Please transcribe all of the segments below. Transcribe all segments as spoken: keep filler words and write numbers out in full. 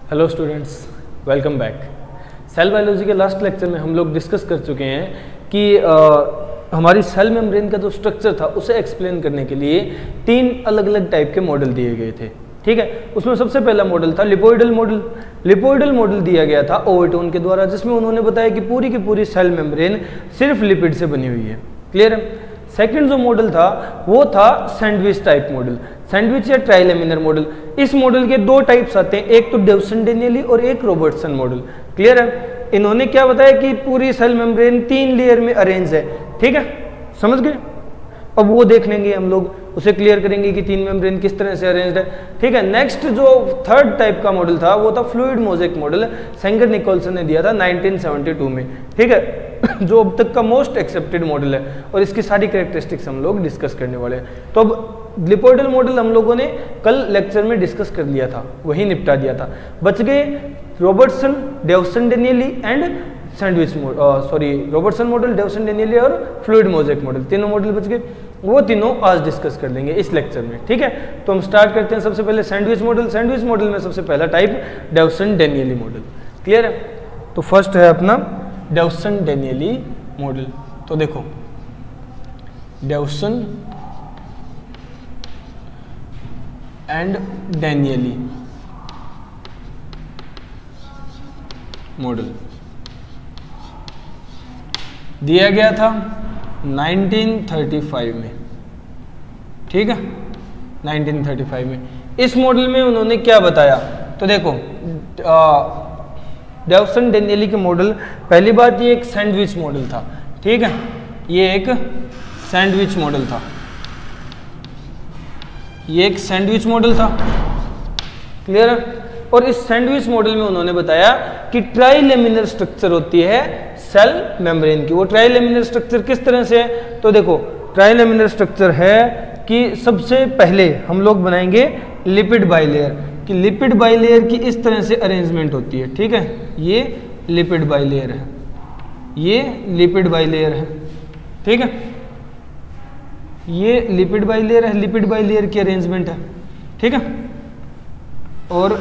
Hello students, welcome back. Cell biology के last lecture में हम लोग डिस्कस कर चुके हैं कि आ, हमारी सेल मेम्ब्रेन का जो स्ट्रक्चर था उसे एक्सप्लेन करने के लिए तीन अलग अलग टाइप के मॉडल दिए गए थे। ठीक है, उसमें सबसे पहला मॉडल था लिपोइडल मॉडल। लिपोइडल मॉडल दिया गया था ओवेटोन के द्वारा, जिसमें उन्होंने बताया कि पूरी की पूरी सेल मेम्ब्रेन सिर्फ लिपिड से बनी हुई है। क्लियर है। सेकंड जो मॉडल था वो था सैंडविच टाइप मॉडल, सैंडविच या ट्राइलेमिनर मॉडल। इस मॉडल के दो टाइप्स आते हैं, एक तो डेवसन डेनियली और एक रॉबर्टसन मॉडल। क्लियर है। इन्होंने क्या बताया कि पूरी सेल मेम्ब्रेन तीन लेयर में अरेंज है। ठीक है, समझ गए। अब वो देख लेंगे हम लोग, उसे क्लियर करेंगे कि तीन मेम्ब्रेन किस तरह से अरेंज्ड है। ठीक है। नेक्स्ट जो थर्ड टाइप का मॉडल था वो था fluid mosaic model, Singer Nicolson ने दिया था नाइनटीन सेवेंटी टू में। ठीक है, जो अब तक का मोस्ट एक्सेप्टेड मॉडल है और इसकी सारी कैरेक्टरिस्टिक्स हम लोग डिस्कस करने वाले हैं। तो अब लिपोइडल मॉडल हम लोगों ने कल लेक्चर में डिस्कस कर लिया था, वही निपटा दिया था। बच गए Robertson, Davson Danielli and sandwich sorry Robertson model, Davson Danielli और फ्लूइड मोज़ेक मॉडल, तीनों मॉडल बच गए। वो तीनों आज डिस्कस कर लेंगे इस लेक्चर में। ठीक है, तो हम स्टार्ट करते हैं सबसे पहले सैंडविच मॉडल। सैंडविच मॉडल में सबसे पहला type Davson Danielli model. Clear है। तो फर्स्ट है अपना डेवसन डेनियली मॉडल। तो देखो डेवसन एंड डेनियली मॉडल दिया गया था नाइनटीन थर्टी फाइव में। ठीक है, नाइनटीन थर्टी फाइव में। इस मॉडल में उन्होंने क्या बताया, तो देखो डेवसन डेनियली के मॉडल, पहली बात ये एक सैंडविच मॉडल था। ठीक है, ये एक सैंडविच मॉडल था, ये एक सैंडविच मॉडल था। क्लियर है। और इस सैंडविच मॉडल में उन्होंने बताया कि ट्राइलेमिनर स्ट्रक्चर होती है सेल मेम्ब्रेन की। वो ट्राइलेमिनर स्ट्रक्चर किस तरह से है, तो देखो ट्राइलेमिनर स्ट्रक्चर है कि सबसे पहले हम लोग बनाएंगे लिपिड बाइलेयर, कि लिपिड बाइलेयर की इस तरह से अरेंजमेंट होती है। ठीक है, ये लिपिड बाइलेयर है, ये लिपिड बाइलेयर है। ठीक है, ये लिपिड बाइलेयर है, लिपिड बाइलेयर की अरेंजमेंट है। ठीक है। और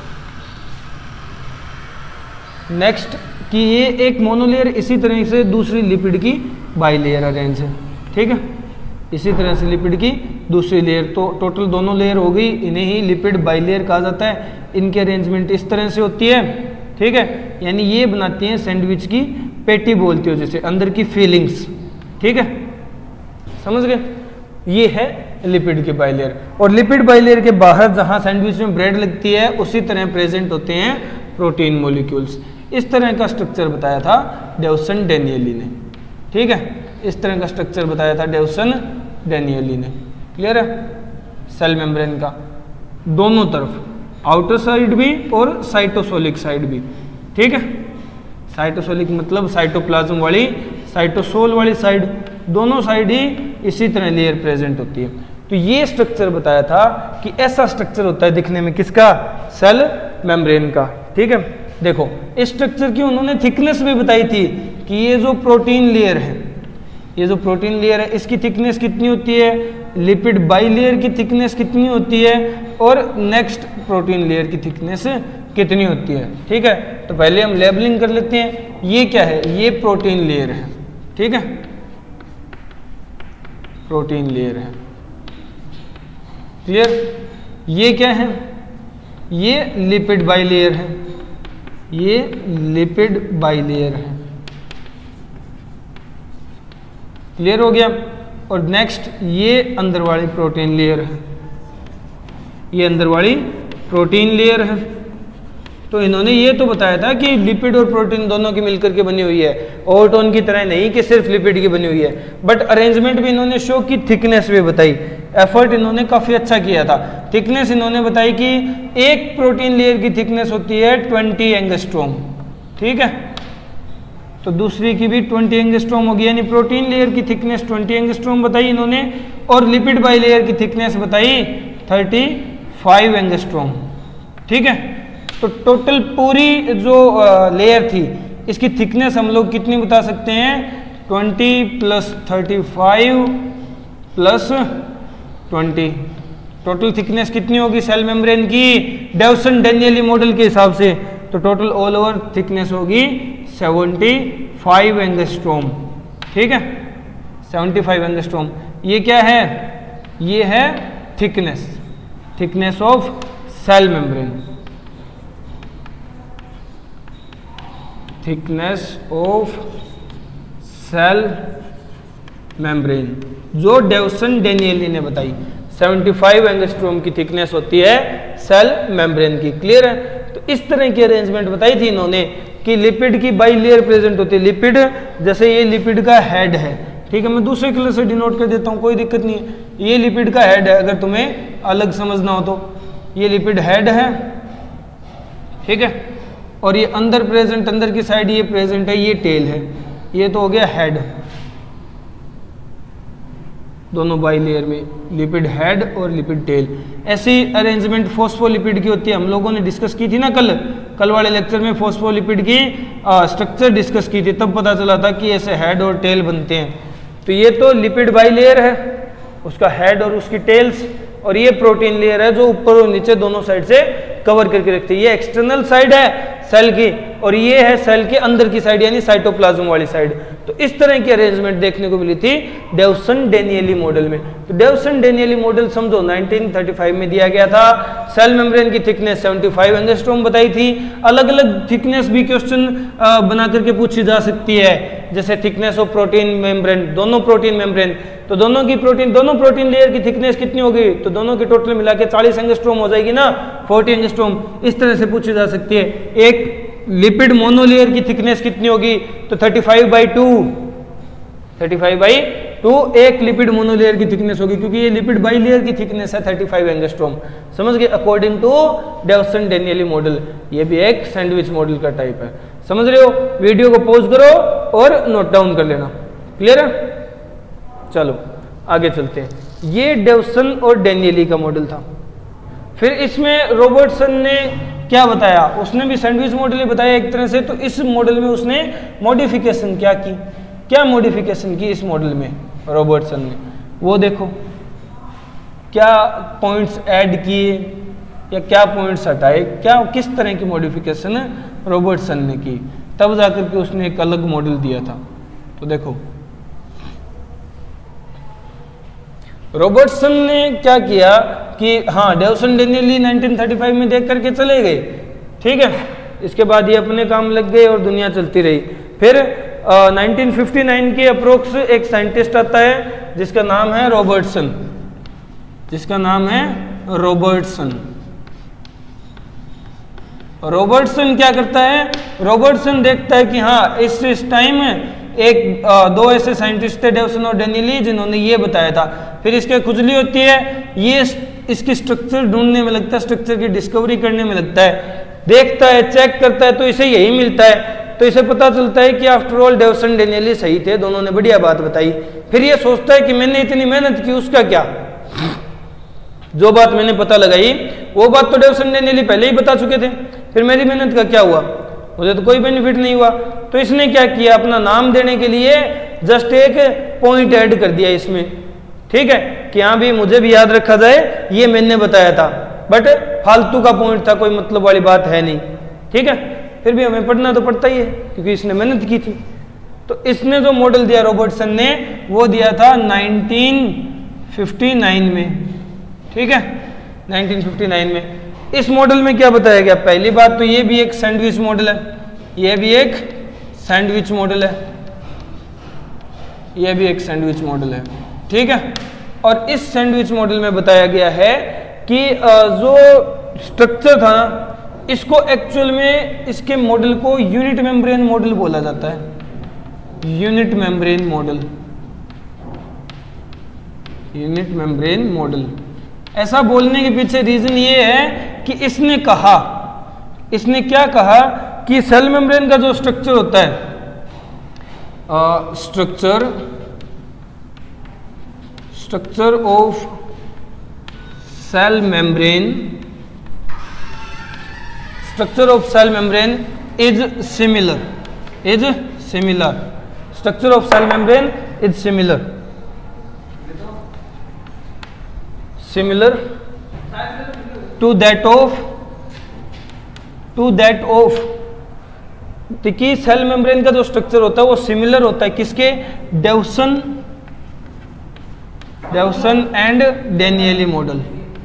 नेक्स्ट कि ये एक मोनोलेयर इसी तरह से दूसरी लिपिड की बाइलेयर अरेंज है। ठीक है, इसी तरह से लिपिड की दूसरी लेयर, तो टोटल दोनों लेयर हो गई, इन्हें ही लिपिड बाइलेयर कहा जाता है। इनकी अरेंजमेंट इस तरह से होती है। ठीक है, यानी ये बनाती हैं सैंडविच की पेटी, बोलती हो जैसे अंदर की फीलिंग्स। ठीक है, समझ गए। ये है लिपिड की बाइलेयर। और लिपिड बाइलेयर के बाहर जहां सैंडविच में ब्रेड लगती है उसी तरह प्रेजेंट होते हैं प्रोटीन मॉलिक्यूल्स। इस तरह का स्ट्रक्चर बताया था डेवसन डेनियली ने। ठीक है, इस तरह का स्ट्रक्चर बताया था डेवसन डेनियली ने। क्लियर है। सेल मेम्ब्रेन का दोनों तरफ, आउटर साइड भी और साइटोसोलिक साइड भी। ठीक है, साइटोसोलिक मतलब साइटोप्लाज्म वाली, साइटोसोल वाली साइड, दोनों साइड ही इसी तरह लेयर प्रेजेंट होती है। तो ये स्ट्रक्चर बताया था कि ऐसा स्ट्रक्चर होता है दिखने में, किसका, सेल मेम्ब्रेन का। ठीक है, देखो इस स्ट्रक्चर की उन्होंने थिकनेस भी बताई थी कि ये जो प्रोटीन लेयर है, ये जो प्रोटीन लेयर है इसकी थिकनेस कितनी होती है, लिपिड बाइलेयर की थिकनेस कितनी होती है, और नेक्स्ट प्रोटीन लेयर की थिकनेस कितनी होती है। ठीक है, तो पहले हम लेबलिंग कर लेते हैं। ये क्या है, ये प्रोटीन लेयर है। ठीक है, प्रोटीन लेयर है। क्लियर। ये क्या है, ये लिपिड बाइलेयर है, ये लिपिड बाइलेयर है। क्लियर हो गया। और नेक्स्ट ये अंदर वाली प्रोटीन लेयर है, ये अंदर वाली प्रोटीन लेयर है। तो इन्होंने ये तो बताया था कि लिपिड और प्रोटीन दोनों की मिलकर के बनी हुई है, ओवरटोन की तरह नहीं कि सिर्फ लिपिड की बनी हुई है। बट अरेंजमेंट भी इन्होंने शो की, थिकनेस भी बताई, एफर्ट इन्होंने काफ़ी अच्छा किया था। थिकनेस इन्होंने बताई कि एक प्रोटीन लेयर की थिकनेस होती है ट्वेंटी एंगस्ट्रोम। ठीक है, तो दूसरी की भी ट्वेंटी एंगस्ट्रोम होगी, यानी प्रोटीन लेयर की थिकनेस ट्वेंटी एंगस्ट्रोम बताई इन्होंने, और लिपिड बाइलेयर की थिकनेस बताई थर्टी फाइव एंगस्ट्रोम। ठीक है, तो टोटल पूरी जो लेयर थी इसकी थिकनेस हम लोग कितनी बता सकते हैं, twenty plus thirty five plus twenty, total thickness कितनी होगी सेल मेम्ब्रेन की डेवसन डेनियली मॉडल के हिसाब से? तो टोटल ऑल ओवर थिकनेस होगी पचहत्तर एंगस्ट्रोम। ठीक है, पचहत्तर एंगस्ट्रोम। ये क्या है? ये है thickness, thickness of cell membrane, thickness of cell membrane जो डेवसन डेनियली ने बताई। पचहत्तर एंगस्ट्रोम की थिकनेस होती है सेल मेम्ब्रेन की। क्लियर है? तो इस तरह की अरेंजमेंट बताई थी इन्होंने कि लिपिड की बाई लेयर प्रेजेंट होती है। लिपिड, जैसे ये लिपिड का हेड है, ठीक है, मैं दूसरे कलर से डिनोट कर देता हूँ, कोई दिक्कत नहीं है। ये लिपिड का हेड है, अगर तुम्हें अलग समझना हो तो ये लिपिड हेड है, ठीक है, और ये अंदर प्रेजेंट, अंदर की साइड ये प्रेजेंट है, ये टेल है। ये तो हो गया हेड, दोनों बाई लेयर में लिपिड हेड और लिपिड टेल। ऐसी अरेंजमेंट फॉस्फोलिपिड की होती है। हम लोगों ने डिस्कस की थी ना कल कल वाले लेक्चर में फॉस्फोलिपिड की स्ट्रक्चर डिस्कस की थी, तब पता चला था कि ऐसे हेड और टेल बनते हैं। तो ये तो लिपिड बाई लेयर है, उसका हेड और उसकी टेल्स, और ये प्रोटीन लेयर है जो ऊपर और नीचे दोनों साइड से कवर करके रखती है। ये एक्सटर्नल साइड है सेल की, और ये है सेल के अंदर की साइड यानी साइटोप्लाज्म वाली साइड। तो इस तरह की अरेंजमेंट देखने को मिली थी डेवसन डेनियली मॉडल में। तो डेवसन डेनियली मॉडल समझो नाइनटीन थर्टी फाइव में दिया गया था। सेल मेम्ब्रेन की थिकनेस पचहत्तर एंगस्ट्रोम बताई थी। अलग अलग थिकनेस भी क्वेश्चन बना करके पूछी जा सकती है, जैसे थिकनेस ऑफ प्रोटीन मेम्ब्रेन, दोनों प्रोटीन मेम्ब्रेन, तो दोनों की प्रोटीन दोनों प्रोटीन लेयर की थिकनेस कितनी होगी? तो दोनों की टोटल मिला के चालीस एंगस्ट्रोम हो जाएगी ना, चालीस एंगस्ट्रोम। इस तरह से पूछी जा सकती है। एक लिपिड मोनोलेयर की थिकनेस कितनी होगी? तो पैंतीस बाई टू, पैंतीस बाई टू एक लिपिड मोनोलेयर की थिकनेस होगी, क्योंकि ये लिपिड बाई लेयर की थिकनेस है पैंतीस एंगस्ट्रोम। समझ गए? According to Davson Danielli model. ये भी एक सैंडविच मॉडल का टाइप है। समझ रहे हो? वीडियो को पॉज करो और नोट डाउन कर लेना। क्लियर है? चलो आगे चलते हैं। ये डेवसन और डेनियली का मॉडल था। फिर इसमें रॉबर्टसन ने क्या बताया? उसने भी सैंडविच मॉडल ही बताया एक तरह से। तो इस मॉडल में उसने मॉडिफिकेशन क्या की? क्या मॉडिफिकेशन की इस मॉडल में रॉबर्टसन ने? वो देखो क्या पॉइंट्स ऐड किए या क्या पॉइंट्स हटाए, क्या किस तरह की मॉडिफिकेशन रॉबर्टसन ने की, तब जाकर के उसने एक अलग मॉडल दिया था। तो देखो रॉबर्टसन ने क्या किया कि हाँ Davson Danielli nineteen thirty five में देख करके चले गए, ठीक है। इसके बाद ये अपने काम लग गए और दुनिया चलती रही। फिर uh, नाइनटीन फिफ्टी नाइन के अप्रोक्स एक साइंटिस्ट आता है जिसका नाम है रॉबर्टसन, जिसका नाम है रॉबर्टसन। रॉबर्टसन क्या करता है? रॉबर्टसन देखता है कि हाँ इस इस टाइम एक आ, दो ऐसे साइंटिस्ट थे डेवसन और डेनियली जिन्होंने ये बताया था। फिर इसके खुजली होती है, ये इसकी स्ट्रक्चर ढूंढने में लगता है, स्ट्रक्चर की डिस्कवरी करने में लगता है, देखता है, चेक करता है, तो इसे यही मिलता है। तो इसे पता चलता है कि आफ्टर ऑल डेवसन डेनियली सही थे, दोनों ने बढ़िया बात बताई। फिर ये सोचता है कि मैंने इतनी मेहनत की, उसका क्या? जो बात मैंने पता लगाई वो बात तो डेवसन डेनियली पहले ही बता चुके थे, फिर मेरी मेहनत का क्या हुआ? मुझे तो कोई बेनिफिट नहीं हुआ। तो इसने क्या किया? अपना नाम देने के लिए जस्ट एक पॉइंट ऐड कर दिया इसमें, ठीक है, कि हाँ भी मुझे भी याद रखा जाए ये मैंने बताया था, बट फालतू का पॉइंट था, कोई मतलब वाली बात है नहीं, ठीक है। फिर भी हमें पढ़ना तो पड़ता ही है क्योंकि इसने मेहनत की थी। तो इसने जो मॉडल दिया रॉबर्टसन ने, वो दिया था नाइनटीन फिफ्टी नाइन में, ठीक है, नाइनटीन फिफ्टी नाइन में। इस मॉडल में क्या बताया गया? पहली बात तो ये भी एक सैंडविच मॉडल है, ये भी एक सैंडविच मॉडल है, ये भी एक सैंडविच मॉडल है, ठीक है। और इस सैंडविच मॉडल में बताया गया है कि जो स्ट्रक्चर था ना, इसको एक्चुअल में इसके मॉडल को यूनिट मेम्ब्रेन मॉडल बोला जाता है। Unit membrane model, unit membrane model. ऐसा बोलने के पीछे रीजन ये है कि इसने कहा, इसने क्या कहा कि सेल मेम्ब्रेन का जो स्ट्रक्चर होता है, structure structure of cell membrane structure of cell membrane is similar, is similar structure of cell membrane is similar, similar to that of to that of देखिए सेल मेम्ब्रेन का जो structure होता है वो सिमिलर होता है किसके, Davson Davson and Danielli model.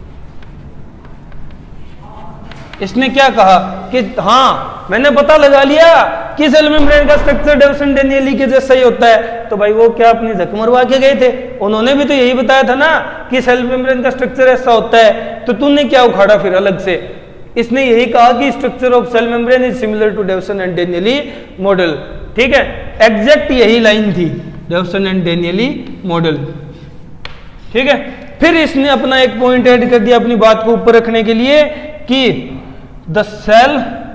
इसने क्या कहा कि हाँ मैंने पता लगा लिया कि सेल मेम्ब्रेन का स्ट्रक्चर डेवसन डेनियली के जैसा ही होता है। तो भाई वो क्या अपनी झक मरवा के गए थे, उन्होंने भी तो यही बताया था ना कि सेल मेम्ब्रेन का स्ट्रक्चर ऐसा होता है, तो तूने क्या उखाड़ा फिर अलग से। इसने यही कहा कि structure of cell membrane is similar to Davson and Danielli model. ठीक है, एग्जैक्ट यही लाइन थी, डेवसन एंड डेनियली मॉडल। ठीक है, फिर इसने अपना एक पॉइंट ऐड कर दिया अपनी बात को ऊपर रखने के लिए कि द सेल,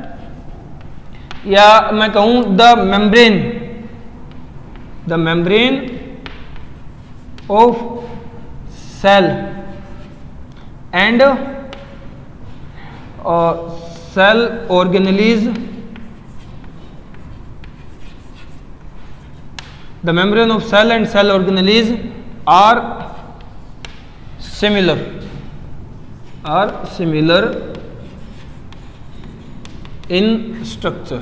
या मैं कहूं the membrane the membrane of cell and cell organelles the membrane of cell and cell organelles are similar are similar in structure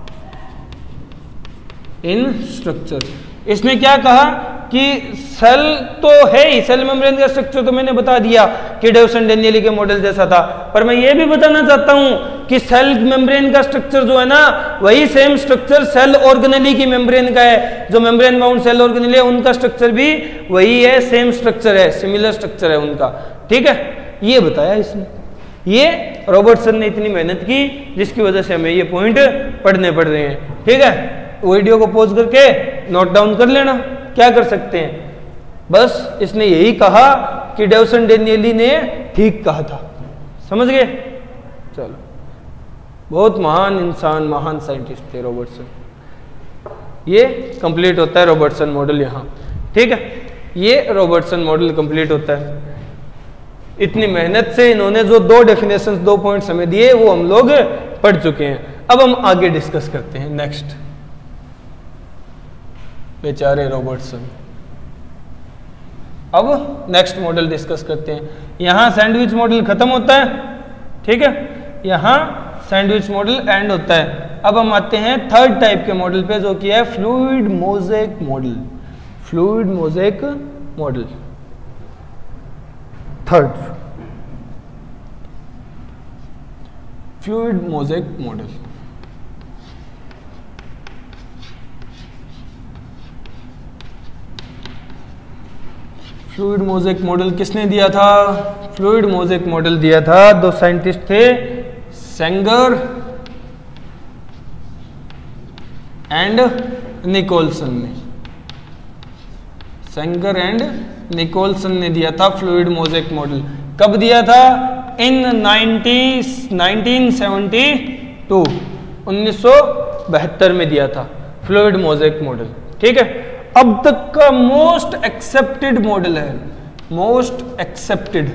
in structure। इसने क्या कहा कि सेल तो है ही, सेल मेम्ब्रेन का स्ट्रक्चर तो मैंने बता दिया कि डेवसन डेनियली के मॉडल जैसा था, पर मैं ये भी बताना चाहता हूं कि सेल मेम्ब्रेन का स्ट्रक्चर जो है ना वही सेम स्ट्रक्चर सेल ऑर्गेनेली की मेम्ब्रेन का है। जो मेम्ब्रेन बाउंड सेल ऑर्गेनेली है उनका स्ट्रक्चर भी वही है, सेम स्ट्रक्चर है, सिमिलर स्ट्रक्चर है उनका। ठीक है, ये बताया इसने, ये रॉबर्टसन ने इतनी मेहनत की जिसकी वजह से हमें ये पॉइंट पढ़ने पड़ रहे हैं। ठीक है, वीडियो को पॉज करके नोट डाउन कर लेना, क्या कर सकते हैं। बस इसने यही कहा कि डेवसन डेनियली ने ठीक कहा था, समझ गए। चलो, बहुत महान इंसान, महान साइंटिस्ट थे रॉबर्टसन। ये कंप्लीट होता है रॉबर्टसन मॉडल यहाँ। ठीक है, ये रॉबर्टसन मॉडल कंप्लीट होता है। इतनी मेहनत से इन्होंने जो दो डेफिनेशंस, दो पॉइंट्स हमें दिए वो हम लोग पढ़ चुके हैं। अब हम आगे डिस्कस करते हैं नेक्स्ट। बेचारे रॉबर्टसन। अब नेक्स्ट मॉडल डिस्कस करते हैं। यहां सैंडविच मॉडल खत्म होता है। ठीक है, यहां सैंडविच मॉडल एंड होता है। अब हम आते हैं थर्ड टाइप के मॉडल पे जो कि है fluid mosaic model. Fluid mosaic model third, fluid mosaic model. Fluid mosaic model किसने दिया था? फ्लूइड मोज़ेक मॉडल दिया था दो साइंटिस्ट थे, सेंगर एंड निकोलसन ने। सेंगर एंड निकोलसन ने दिया था फ्लूइड मोज़ेक मॉडल। कब दिया था? इन नाइनटीन सेवेंटी टू, उन्नीस सौ बहत्तर में दिया था फ्लूइड मोज़ेक मॉडल। ठीक है, अब तक का मोस्ट एक्सेप्टेड मॉडल है, most accepted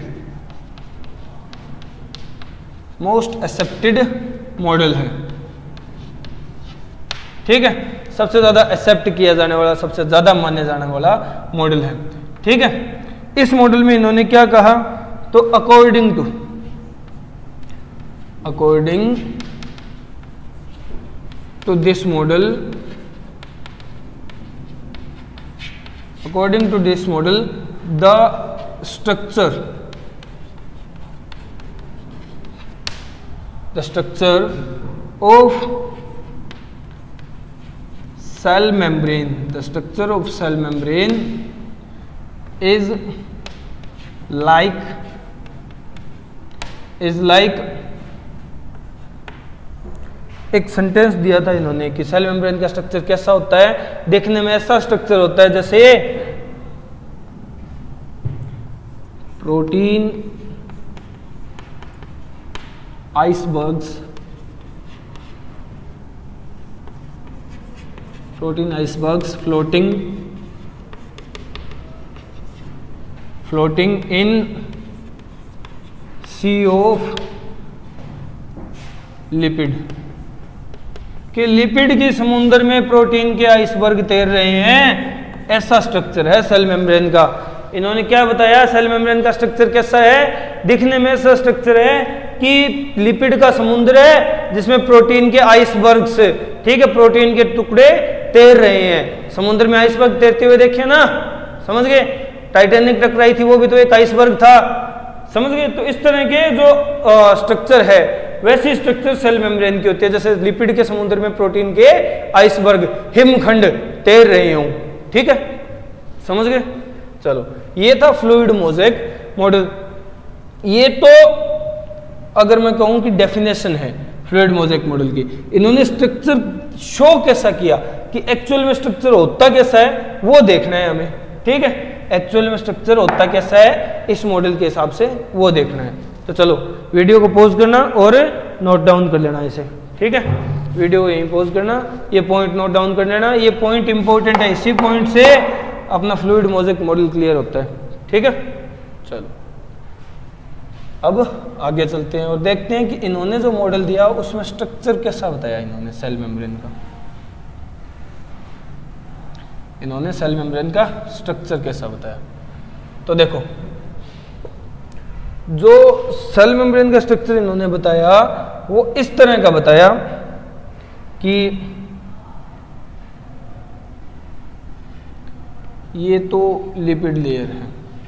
most accepted model है। ठीक है, सबसे ज्यादा एक्सेप्ट किया जाने वाला, सबसे ज्यादा माने जाने वाला मॉडल है। ठीक है, इस मॉडल में इन्होंने क्या कहा? तो according to according to this model according to this model the structure the structure of cell membrane the structure of cell membrane is like is like एक सेंटेंस दिया था इन्होंने कि सेल मेम्ब्रेन का स्ट्रक्चर कैसा होता है, देखने में ऐसा स्ट्रक्चर होता है जैसे protein icebergs protein icebergs floating floating in sea of lipid कि लिपिड की समुद्र में प्रोटीन के आइसबर्ग तैर रहे हैं, ऐसा स्ट्रक्चर है सेल मेम्ब्रेन का। इन्होंने क्या बताया, सेल मेम्ब्रेन का स्ट्रक्चर कैसा है, दिखने में ऐसा स्ट्रक्चर है कि लिपिड का समुद्र है जिसमें प्रोटीन के आइसबर्ग्स, ठीक है, प्रोटीन के टुकड़े तैर रहे हैं। समुद्र में आइसबर्ग तैरते हुए देखे ना, समझ गए। टाइटैनिक टकराई थी वो भी तो एक आइसबर्ग था, समझ गए। तो इस तरह के जो स्ट्रक्चर है वैसी स्ट्रक्चर सेल मेम्ब्रेन की होती है, जैसे लिपिड के समुद्र में प्रोटीन के आइसबर्ग, हिमखंड तैर रहे हों, ठीक है, समझ गए। चलो, ये था फ्लूइड मोज़ेक मॉडल। ये तो अगर मैं कहूं कि डेफिनेशन है फ्लूइड मोज़ेक मॉडल की। इन्होंने स्ट्रक्चर शो कैसा किया कि एक्चुअल में स्ट्रक्चर होता कैसा है वो देखना है हमें, ठीक है। एक्चुअल में स्ट्रक्चर होता कैसा है इस मॉडल के हिसाब से वो देखना है। तो चलो वीडियो को पॉज करना और नोट डाउन कर लेना इसे, ठीक है। वीडियो को यहीं पॉज करना, ये पॉइंट नोट डाउन कर लेना, ये पॉइंट इंपॉर्टेंट है, इसी पॉइंट से अपना फ्लूइड मोज़ेक मॉडल क्लियर होता है, ठीक है। चलो अब आगे चलते हैं और देखते हैं कि इन्होंने जो मॉडल दिया उसमें स्ट्रक्चर कैसा बताया इन्होंने सेल मेम्ब्रेन का। इन्होंने सेल मेम्ब्रेन का स्ट्रक्चर कैसा बताया, तो देखो जो सेल मेम्ब्रेन का स्ट्रक्चर इन्होंने बताया वो इस तरह का बताया कि ये तो लिपिड लेयर है,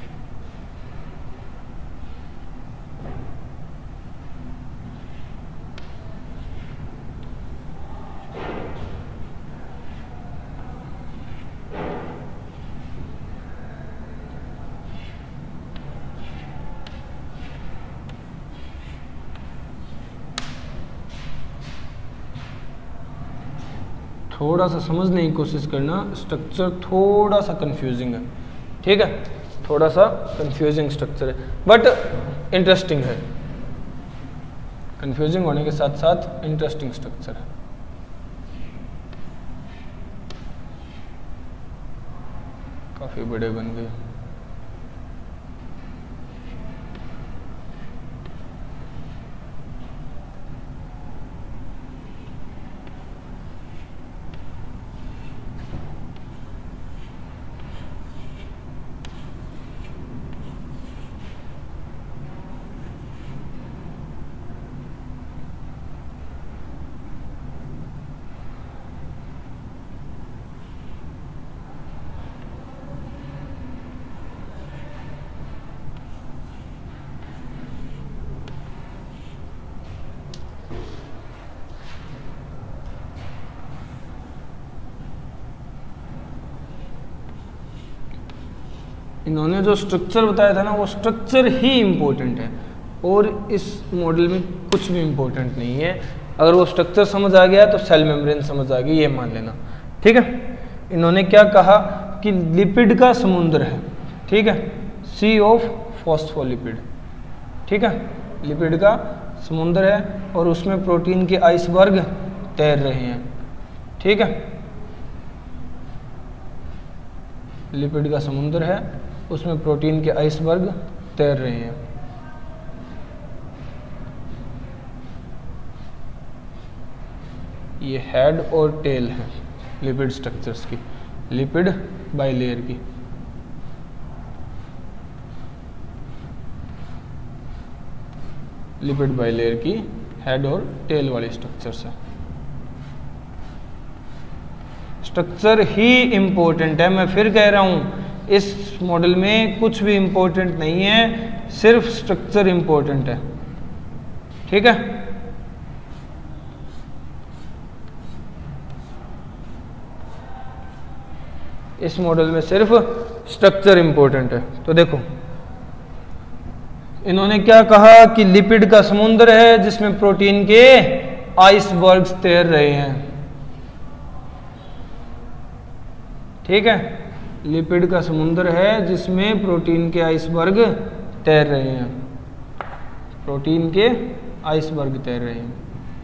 थोड़ा सा समझने की कोशिश करना, स्ट्रक्चर थोड़ा सा कंफ्यूजिंग है, ठीक है, थोड़ा सा कंफ्यूजिंग स्ट्रक्चर है बट इंटरेस्टिंग है। कंफ्यूजिंग होने के साथ साथ इंटरेस्टिंग स्ट्रक्चर है। काफी बड़े बन गए। इन्होंने जो स्ट्रक्चर बताया था ना वो स्ट्रक्चर ही इम्पोर्टेंट है और इस मॉडल में कुछ भी इम्पोर्टेंट नहीं है। अगर वो स्ट्रक्चर समझ आ गया तो सेल मेम्ब्रेन समझ आ गई, ये मान लेना, ठीक है। इन्होंने क्या कहा कि लिपिड का समुद्र है, ठीक है, सी ऑफ फॉस्फोलिपिड, ठीक है, लिपिड का समुद्र है और उसमें प्रोटीन के आइसबर्ग तैर रहे हैं, ठीक है। लिपिड का समुद्र है, उसमें प्रोटीन के आइसबर्ग तैर रहे हैं। ये हेड और टेल है लिपिड स्ट्रक्चर्स की, लिपिड बाइलेयर की। लिपिड बाइलेयर की हेड और टेल वाली स्ट्रक्चर्स है। स्ट्रक्चर ही इम्पोर्टेंट है, मैं फिर कह रहा हूं इस मॉडल में कुछ भी इम्पोर्टेंट नहीं है, सिर्फ स्ट्रक्चर इम्पोर्टेंट है, ठीक है। इस मॉडल में सिर्फ स्ट्रक्चर इम्पोर्टेंट है। तो देखो इन्होंने क्या कहा कि लिपिड का समुद्र है जिसमें प्रोटीन के आइसबर्ग्स तैर रहे हैं, ठीक है। लिपिड का समुद्र है जिसमें प्रोटीन के आइसबर्ग तैर रहे हैं, प्रोटीन के आइसबर्ग तैर रहे हैं।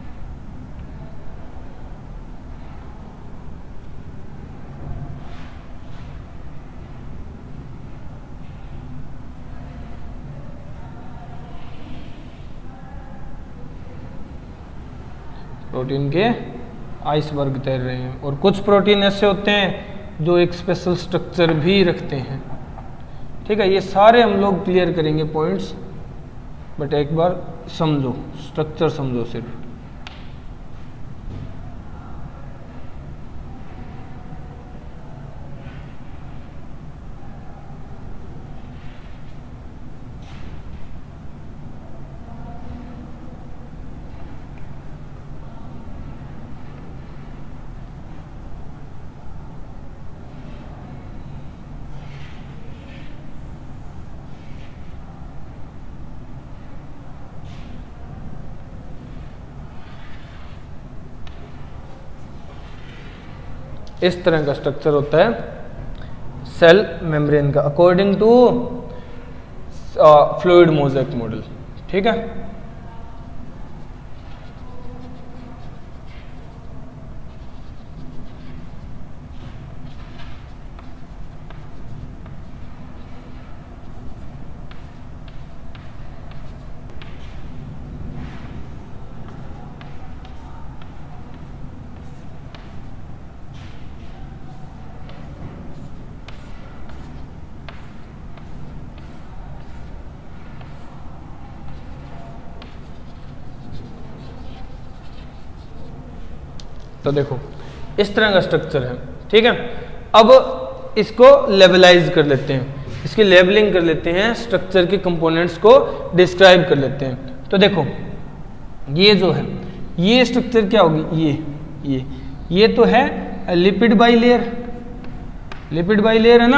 प्रोटीन के आइसबर्ग तैर रहे हैं और कुछ प्रोटीन ऐसे होते हैं जो एक स्पेशल स्ट्रक्चर भी रखते हैं, ठीक ठीक है, ये सारे हम लोग क्लियर करेंगे पॉइंट्स, बट एक बार समझो, स्ट्रक्चर समझो सिर्फ। इस तरह का स्ट्रक्चर होता है सेल मेम्ब्रेन का according to fluid mosaic model. ठीक है, तो देखो इस तरह का स्ट्रक्चर है। ठीक है, अब इसको लेबलाइज कर लेते हैं, इसकी लेबलिंग कर लेते हैं, स्ट्रक्चर के कंपोनेंट्स को डिस्क्राइब कर लेते हैं। तो देखो ये जो है ये स्ट्रक्चर क्या होगी, ये ये ये तो है लिपिड बाइलेयर, लिपिड बाइलेयर है ना,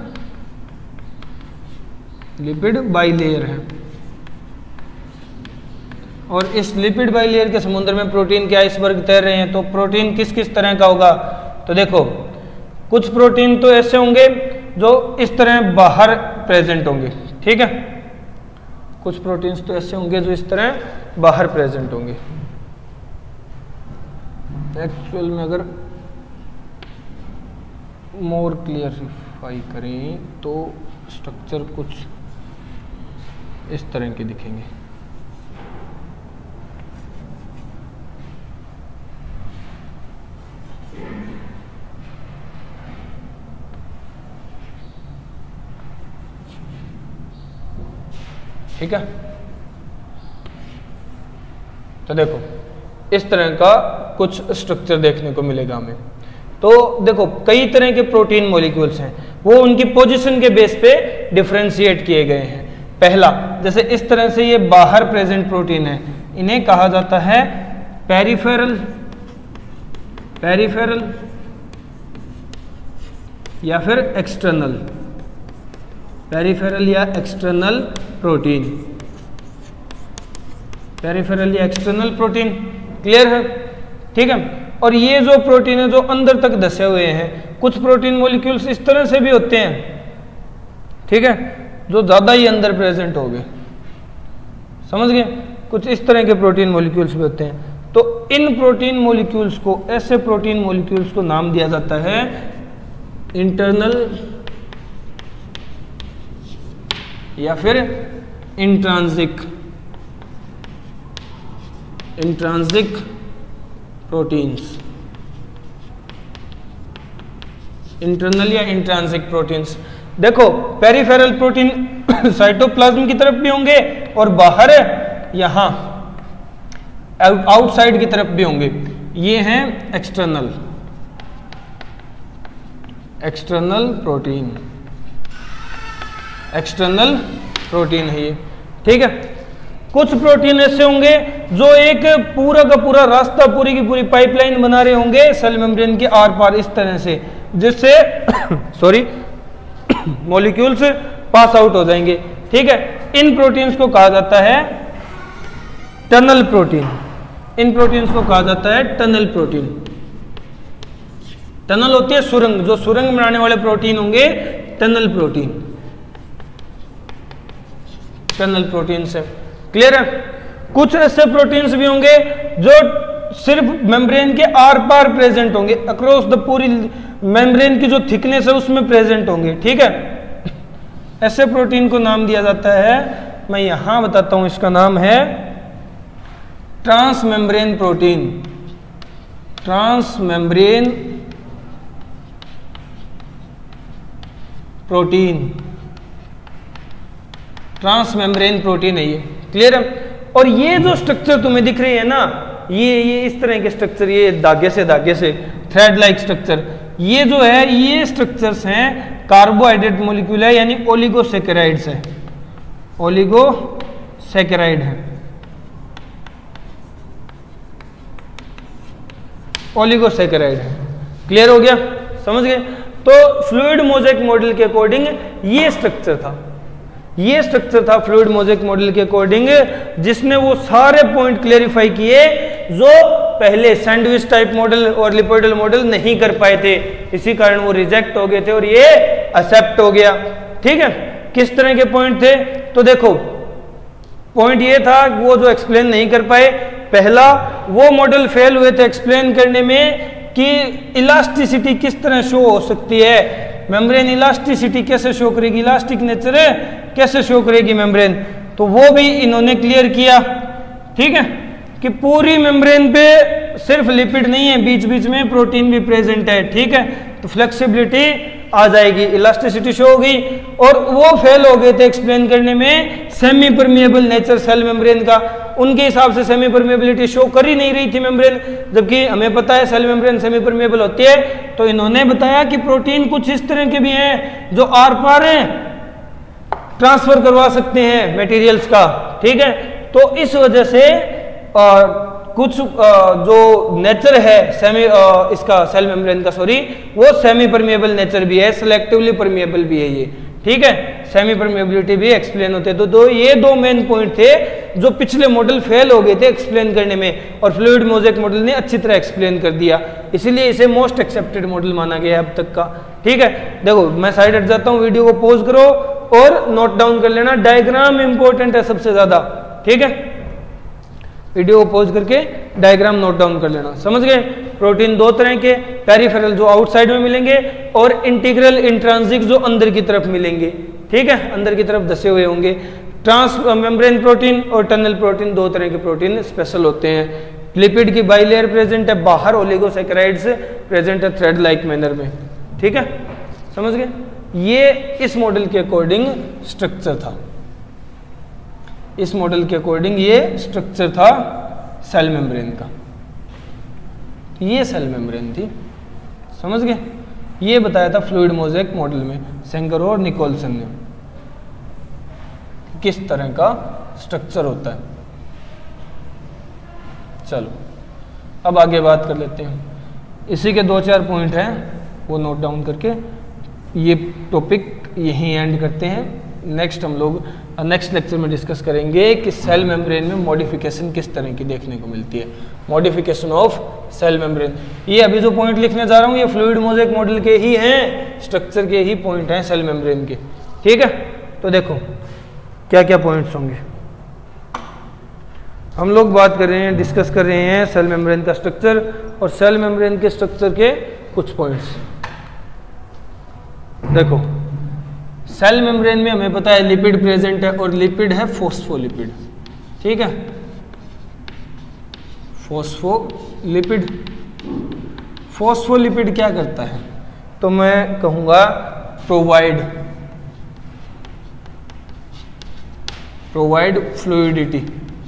लिपिड बाइलेयर है। और इस लिपिड बाइलेयर के समुद्र में प्रोटीन के आइसबर्ग तैर रहे हैं। तो प्रोटीन किस किस तरह का होगा, तो देखो कुछ प्रोटीन तो ऐसे होंगे जो इस तरह बाहर प्रेजेंट होंगे। ठीक है, कुछ प्रोटीन्स तो ऐसे होंगे जो इस तरह बाहर प्रेजेंट होंगे। एक्चुअल में अगर मोर क्लियरिफाई करें तो स्ट्रक्चर कुछ इस तरह के दिखेंगे। ठीक है, तो देखो इस तरह का कुछ स्ट्रक्चर देखने को मिलेगा हमें। तो देखो कई तरह के प्रोटीन मॉलिक्यूल्स हैं, वो उनकी पोजीशन के बेस पे डिफरेंशिएट किए गए हैं। पहला, जैसे इस तरह से ये बाहर प्रेजेंट प्रोटीन है, इन्हें कहा जाता है पेरिफेरल, पेरिफेरल या फिर एक्सटर्नल, पेरिफेरल या एक्सटर्नल प्रोटीन, पेरिफेरल या एक्सटर्नल प्रोटीन। क्लियर है? ठीक है, और ये जो प्रोटीन है जो अंदर तक धसे हुए हैं, कुछ प्रोटीन मॉलिक्यूल्स इस तरह से भी होते हैं, ठीक है, जो ज्यादा ही अंदर प्रेजेंट हो गए, समझ गए, कुछ इस तरह के प्रोटीन मॉलिक्यूल्स भी होते हैं। तो इन प्रोटीन मॉलिक्यूल्स को, ऐसे प्रोटीन मॉलिक्यूल्स को नाम दिया जाता है इंटरनल या फिर इंट्रांसिक, इंट्रांसिक प्रोटीन्स, इंटरनल या इंट्रांसिक प्रोटीन्स। देखो पेरिफेरल प्रोटीन साइटोप्लाज्म की तरफ भी होंगे और बाहर यहां आउटसाइड की तरफ भी होंगे। ये हैं external, external protein, external protein है ये। ठीक है, कुछ प्रोटीन ऐसे होंगे जो एक पूरा का पूरा रास्ता, पूरी की पूरी पाइपलाइन बना रहे होंगे सेल मेम्ब्रेन के आर पार इस तरह से, जिससे सॉरी मॉलिक्यूल्स पास आउट हो जाएंगे। ठीक है, इन प्रोटीन्स को कहा जाता है टनल प्रोटीन, इन प्रोटीन्स को कहा जाता है टनल प्रोटीन। टनल होती है सुरंग, जो सुरंग बनाने वाले प्रोटीन होंगे टनल प्रोटीन, टनल प्रोटीन से। क्लियर है? कुछ ऐसे प्रोटीन्स भी होंगे जो सिर्फ मेम्ब्रेन के आर पार प्रेजेंट होंगे, अक्रॉस द पूरी मेम्ब्रेन की जो थिकनेस है उसमें प्रेजेंट होंगे। ठीक है, ऐसे प्रोटीन को नाम दिया जाता है, मैं यहां बताता हूं, इसका नाम है transmembrane protein, transmembrane protein. Transmembrane protein है ये, क्लियर है। और ये जो स्ट्रक्चर तुम्हें दिख रही है ना, ये ये इस तरह के स्ट्रक्चर, ये धागे से धागे से थ्रेड लाइक स्ट्रक्चर, ये जो है ये स्ट्रक्चर्स हैं कार्बोहाइड्रेट मॉलिक्यूल है, यानी ओलिगोसैकेराइड्स है, ओलिगोसैकेराइड है, ओलिगोसैकेराइड है। क्लियर हो गया, समझ गए। तो फ्लूइड मोज़ेक मॉडल के अकॉर्डिंग ये स्ट्रक्चर था, ये स्ट्रक्चर था फ्लूइड मोज़ेक मॉडल के अकॉर्डिंग, जिसने वो सारे पॉइंट क्लेरिफाई किए जो पहले सैंडविच टाइप मॉडल और लिपोइडल मॉडल नहीं कर पाए थे, इसी कारण वो रिजेक्ट हो गए थे और ये एक्सेप्ट हो गया। ठीक है, किस तरह के पॉइंट थे? तो देखो पॉइंट ये था वो जो एक्सप्लेन नहीं कर पाए, पहला वो मॉडल फेल हुए थे एक्सप्लेन करने में कि इलास्टिसिटी किस तरह शो हो सकती है, मेम्ब्रेन इलास्टिसिटी कैसे शो करेगी, इलास्टिक नेचर है कैसे शो करेगी मेम्ब्रेन, तो वो भी इन्होंने क्लियर किया। ठीक है, कि पूरी मेम्ब्रेन पे सिर्फ लिपिड नहीं है, बीच बीच में प्रोटीन भी प्रेजेंट है। ठीक है, तो फ्लेक्सिबिलिटी आ जाएगी, इलास्टिसिटी शो होगी। और वो फेल हो गए थे एक्सप्लेन करने में semi permeable nature cell membrane का, उनके हिसाब से सेमी परमिएबिलिटी शो कर ही नहीं रही थी मेम्ब्रेन, जबकि हमें पता है सेल मेम्ब्रेन सेमी परमिएबल होती है। तो इन्होंने बताया कि प्रोटीन कुछ इस तरह के भी हैं जो आर पार ट्रांसफर करवा सकते हैं मटेरियल्स का। ठीक है, तो इस वजह से आ, कुछ आ, जो नेचर है सेमी आ, इसका सेल मेम्ब्रेन का सॉरी वो सेमी परमिएबल नेचर भी है, सिलेक्टिवली परमिएबल भी है ये। ठीक है, सेमी परमिएबिलिटी भी एक्सप्लेन होते हैं। तो दो ये दो मेन पॉइंट थे जो पिछले मॉडल फेल हो गए थे एक्सप्लेन करने में, और फ्लूइड मोज़ेक मॉडल ने अच्छी तरह एक्सप्लेन कर दिया, इसीलिए इसे मोस्ट एक्सेप्टेड मॉडल माना गया है अब तक का। ठीक है, देखो मैं साइड हट जाता हूँ, वीडियो को पॉज करो और नोट डाउन कर लेना, डायग्राम इंपॉर्टेंट है सबसे ज्यादा। ठीक है, वीडियो को पॉज करके डायग्राम नोट डाउन कर लेना, समझ गए। प्रोटीन दो तरह के, पेरिफेरल जो आउटसाइड में मिलेंगे और इंटीग्रल इंट्रांसिक जो अंदर की तरफ मिलेंगे। ठीक है, अंदर की तरफ धसे हुए होंगे। ट्रांस मेम्ब्रेन प्रोटीन और टनल प्रोटीन दो तरह के प्रोटीन स्पेशल होते हैं। लिपिड की बाइलेयर प्रेजेंट है बाहर, ओलिगोसैकेराइड्स प्रेजेंट है थ्रेड लाइक मैनर में। ठीक है, समझ गए। ये इस मॉडल के अकॉर्डिंग स्ट्रक्चर था, इस मॉडल के अकॉर्डिंग ये स्ट्रक्चर था सेल मेम्ब्रेन का। ये सेल मेम्ब्रेन थी, समझ गए। ये बताया था फ्लूइड मोज़ेक मॉडल में सेंगर और निकोलसन ने किस तरह का स्ट्रक्चर होता है। चलो अब आगे बात कर लेते हैं, इसी के दो चार पॉइंट हैं वो नोट डाउन करके ये टॉपिक यहीं एंड करते हैं। नेक्स्ट हम लोग नेक्स्ट लेक्चर में डिस्कस करेंगे कि सेल मेम्ब्रेन में मॉडिफिकेशन किस तरह की देखने को मिलती है, मॉडिफिकेशन ऑफ सेल मेम्ब्रेन। ये अभी जो पॉइंट लिखने जा रहा हूँ ये फ्लूइड मोज़ेक मॉडल के ही हैं, स्ट्रक्चर के ही पॉइंट हैं सेल मेम्ब्रेन के। ठीक है, तो देखो क्या क्या पॉइंट्स होंगे। हम लोग बात कर रहे हैं, डिस्कस कर रहे हैं सेल मेम्ब्रेन का स्ट्रक्चर और सेल मेम्ब्रेन के स्ट्रक्चर के कुछ पॉइंट्स। देखो सेल मेम्ब्रेन में हमें पता है लिपिड प्रेजेंट है और लिपिड है फॉस्फोलिपिड। ठीक है, फॉस्फोलिपिड। फॉस्फोलिपिड क्या करता है? तो मैं कहूंगा provide provide fluidity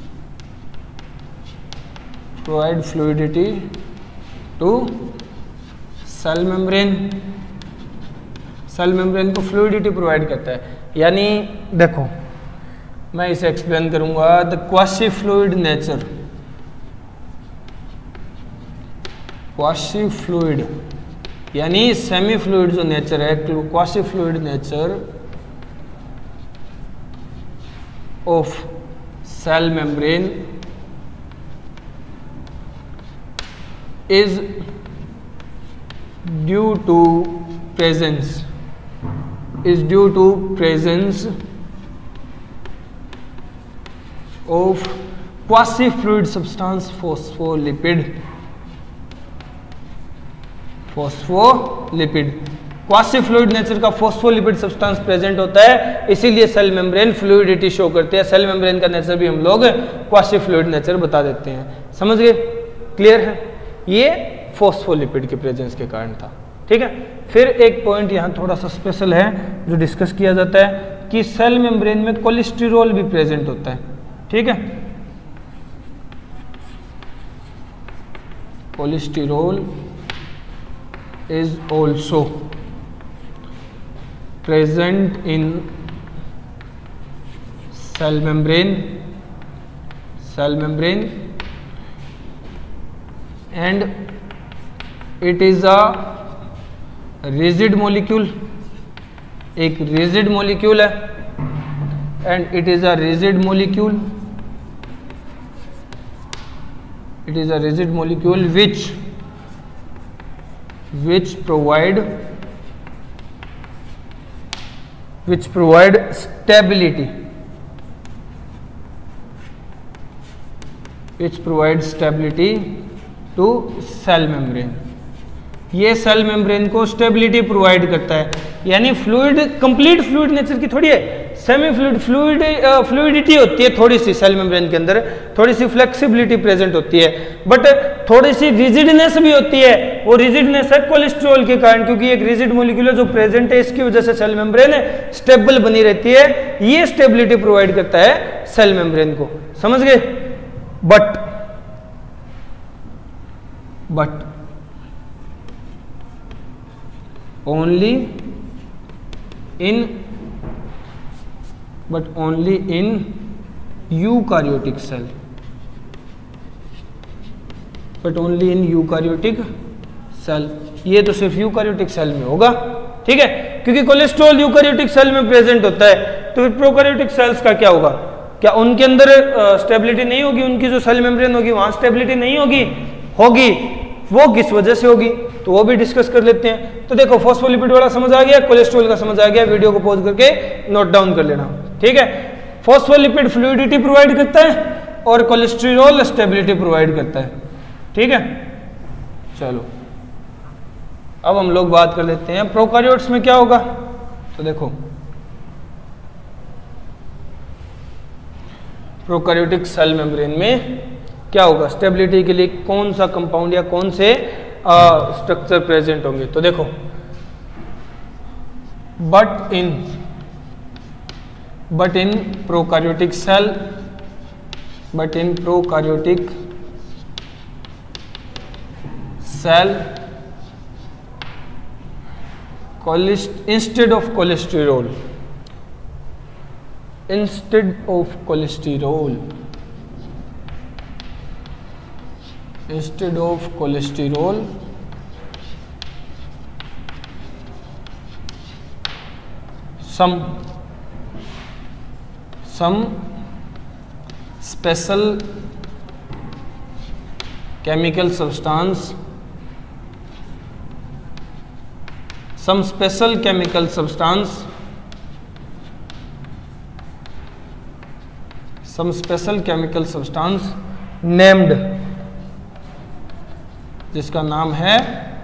provide fluidity to cell membrane. Cell membrane को फ्लूइडिटी प्रोवाइड करता है, यानी देखो मैं इसे एक्सप्लेन करूंगा। The quasi fluid nature, quasi fluid यानी सेमी फ्लूइड जो नेचर है, quasi fluid nature of cell membrane is due to presence is due to presence of quasi fluid substance phospholipid phospholipid quasi fluid nature का phospholipid substance present होता है, इसीलिए cell membrane fluidity show करते हैं। Cell membrane का nature भी हम लोग क्वासी फ्लूइड नेचर बता देते हैं, समझ गए? क्लियर है? ये फॉस्फोलिपिड के प्रेजेंस के कारण था। ठीक है, फिर एक पॉइंट यहाँ थोड़ा सा स्पेशल है जो डिस्कस किया जाता है, कि सेल मेम्ब्रेन में कोलेस्टेरॉल भी प्रेजेंट होता है, ठीक है। Cholesterol is also present in cell membrane cell membrane and it is a rigid molecule, एक रिजिड मॉलिक्यूल है, and it is a rigid molecule it is a rigid molecule which which provide which provide stability which provide stability to cell membrane। ये cell membrane को stability provide करता है, यानी fluid, complete fluid nature की थोड़ी है, semi fluid fluid fluidity होती है थोड़ी सी सेल मेम्ब्रेन के अंदर, थोड़ी सी फ्लेक्सिबिलिटी प्रेजेंट होती है, बट थोड़ी सी रिजिडनेस भी होती है। वो रिजिडनेस है कोलेस्ट्रॉल के कारण, क्योंकि एक रिजिड मॉलिक्यूल जो प्रेजेंट है इसकी वजह से सेल मेम्ब्रेन स्टेबल बनी रहती है, ये स्टेबिलिटी प्रोवाइड करता है सेल मेम्ब्रेन को, समझ गए। But but only in but only in eukaryotic cell but only in eukaryotic cell। ये तो सिर्फ यूकारियोटिक सेल में होगा, ठीक है, क्योंकि कोलेस्ट्रॉल यूकारियोटिक सेल में प्रेजेंट होता है, तो फिर प्रोकारियोटिक सेल्स का क्या होगा? क्या उनके अंदर स्टेबिलिटी नहीं होगी? उनकी जो सेल मेम्ब्रेन होगी वहां स्टेबिलिटी नहीं होगी? होगी। वो किस वजह से होगी तो वो भी डिस्कस कर लेते हैं। तो देखो फॉस्फोलिपिड वाला समझ आ गया, कोलेस्ट्रॉल का समझ आ गया, वीडियो को पॉज करके नोट डाउन कर लेना, ठीक है। फॉस्फोलिपिड फ्लूइडिटी प्रोवाइड करता है और कोलेस्ट्रॉल स्टेबिलिटी प्रोवाइड करता है, ठीक है। चलो अब हम लोग बात कर लेते हैं प्रोकारियोट्स में क्या होगा। तो देखो प्रोकारियोटिक सेल मेम्ब्रेन में क्या होगा, स्टेबिलिटी के लिए कौन सा कंपाउंड या कौन से स्ट्रक्चर प्रेजेंट होंगे। तो देखो but in but in prokaryotic cell but in prokaryotic cell instead of cholesterol instead of cholesterol instead of cholesterol some some special chemical substance some special chemical substance some special chemical substance named जिसका नाम है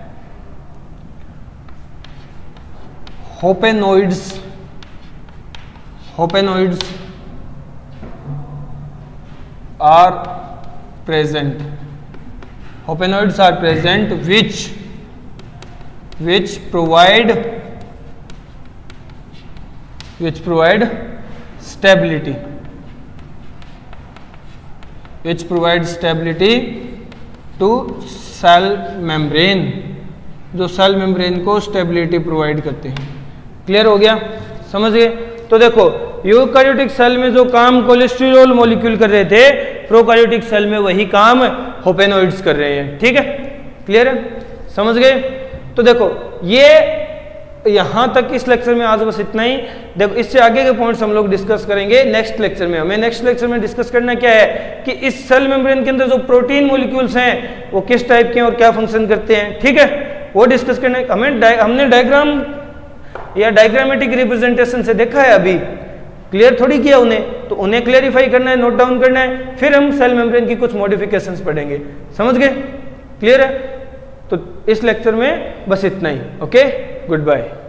hopanoids hopanoids are present hopanoids are present which which provide which provide stability which provide stability to cell membrane जो cell membrane को stability provide करते हैं। Clear हो गया, समझ गए। तो देखो यूकारियोटिक सेल में जो काम कोलेस्ट्रॉल मॉलिक्यूल कर रहे थे, प्रोकारियोटिक सेल में वही काम होपेनोइड्स कर रहे हैं, ठीक है। क्लियर है, समझ गए। तो देखो ये यहां तक इस लेक्चर में आज बस इतना ही। देखो इससे आगे के पॉइंट्स हम लोग डिस्कस करेंगे नेक्स्ट लेक्चर में। हमें नेक्स्ट लेक्चर में डिस्कस करना क्या है कि इस सेल मेम्ब्रेन के अंदर जो प्रोटीन मॉलिक्यूल्स हैं वो किस टाइप के हैं और क्या फंक्शन करते हैं, ठीक है, वो डिस्कस करना है। हमें डाय, हमने डायग्राम या डायग्रामेटिक रिप्रेजेंटेशन से देखा है, अभी क्लियर थोड़ी किया उन्हें, तो उन्हें क्लियरिफाई करना है, नोट डाउन करना है, फिर हम सेल मेम्ब्रेन की कुछ मॉडिफिकेशंस पढ़ेंगे, समझ गए। क्लियर है। तो इस लेक्चर में बस इतना ही। Okay, good bye.